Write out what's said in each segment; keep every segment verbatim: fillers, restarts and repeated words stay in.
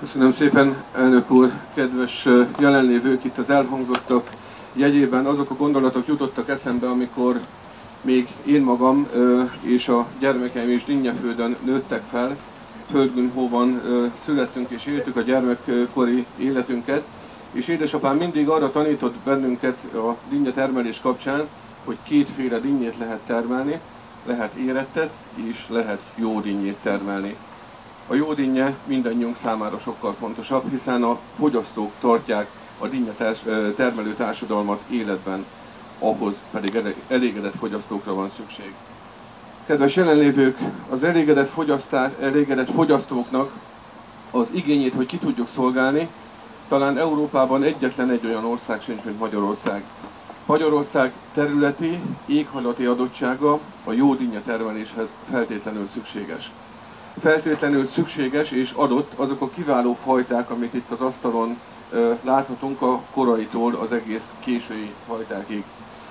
Köszönöm szépen, elnök úr, kedves jelenlévők, itt az elhangzottak jegyében azok a gondolatok jutottak eszembe, amikor még én magam és a gyermekeim is Dinnyeföldön nőttek fel, Földgünhóban születtünk és éltük a gyermekkori életünket, és édesapám mindig arra tanított bennünket a dinnyetermelés kapcsán, hogy kétféle dinnyét lehet termelni, lehet érettet és lehet jó dinnyét termelni. A jó dinnye mindannyiunk számára sokkal fontosabb, hiszen a fogyasztók tartják a dinnye termelő társadalmat életben, ahhoz pedig elégedett fogyasztókra van szükség. Kedves jelenlévők, az elégedett, elégedett fogyasztóknak az igényét, hogy ki tudjuk szolgálni, talán Európában egyetlen egy olyan ország sincs, mint Magyarország. Magyarország területi, éghajlati adottsága a jó dinnye termeléshez feltétlenül szükséges. Feltétlenül szükséges és adott azok a kiváló fajták, amit itt az asztalon ö, láthatunk a koraitól az egész késői fajtákig.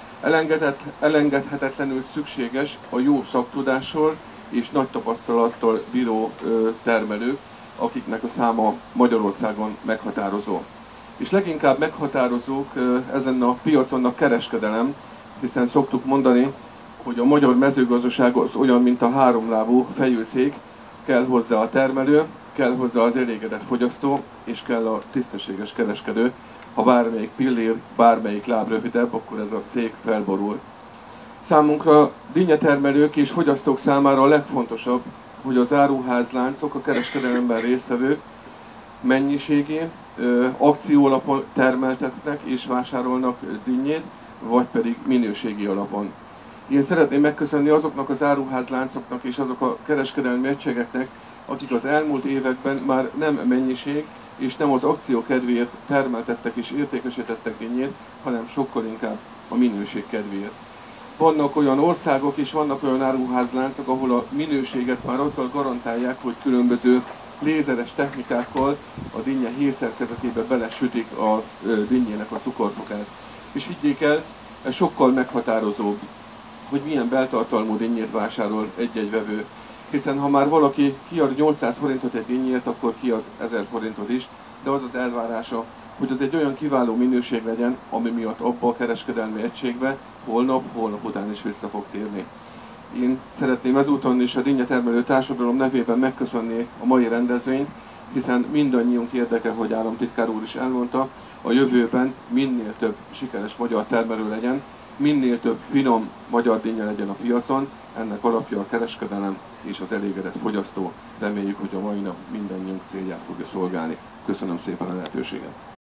Elengedhetetlenül szükséges a jó szaktudással és nagy tapasztalattal bíró ö, termelők, akiknek a száma Magyarországon meghatározó. És leginkább meghatározók ö, ezen a piacon a kereskedelem, hiszen szoktuk mondani, hogy a magyar mezőgazdaság az olyan, mint a háromlábú fejőszék, kell hozzá a termelő, kell hozzá az elégedett fogyasztó, és kell a tisztességes kereskedő. Ha bármelyik pillér, bármelyik láb rövidebb, akkor ez a szék felborul. Számunkra dinnyetermelők és fogyasztók számára a legfontosabb, hogy az áruházláncok, a kereskedelemben résztvevők mennyiségi, akció alapon termeltetnek és vásárolnak dinnyét, vagy pedig minőségi alapon. Én szeretném megköszönni azoknak az áruházláncoknak és azok a kereskedelmi egységeknek, akik az elmúlt években már nem mennyiség és nem az akció kedvéért termeltettek és értékesítettek dinnyét, hanem sokkal inkább a minőség kedvéért. Vannak olyan országok és vannak olyan áruházláncok, ahol a minőséget már azzal garantálják, hogy különböző lézeres technikákkal a dinnye héjszerkezetébe belesütik a dinnyének a cukorfokát. És higgyék el, ez sokkal meghatározóbb, hogy milyen beltartalmú dinnyét vásárol egy-egy vevő. Hiszen ha már valaki kiad nyolcszáz forintot egy dinnyért, akkor kiad ezer forintot is, de az az elvárása, hogy az egy olyan kiváló minőség legyen, ami miatt abba a kereskedelmi egységbe holnap, holnap után is vissza fog térni. Én szeretném ezúton is a dinnyetermelő társadalom nevében megköszönni a mai rendezvényt, hiszen mindannyiunk érdeke, hogy államtitkár úr is elmondta, a jövőben minél több sikeres magyar termelő legyen, minél több finom magyar dinnye legyen a piacon, ennek alapja a kereskedelem és az elégedett fogyasztó. Reméljük, hogy a mai nap mindannyiunk célját fogja szolgálni. Köszönöm szépen a lehetőséget!